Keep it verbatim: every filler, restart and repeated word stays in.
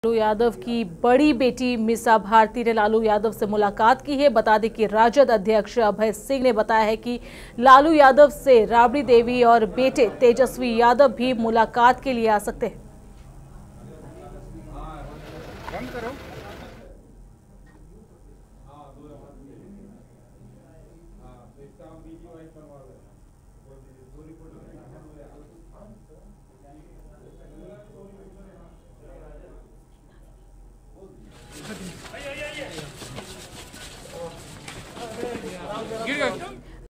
लालू यादव की बड़ी बेटी मीसा भारती ने लालू यादव से मुलाकात की है। बता दें कि राजद अध्यक्ष अभय सिंह ने बताया है कि लालू यादव से राबड़ी देवी और बेटे तेजस्वी यादव भी मुलाकात के लिए आ सकते हैं।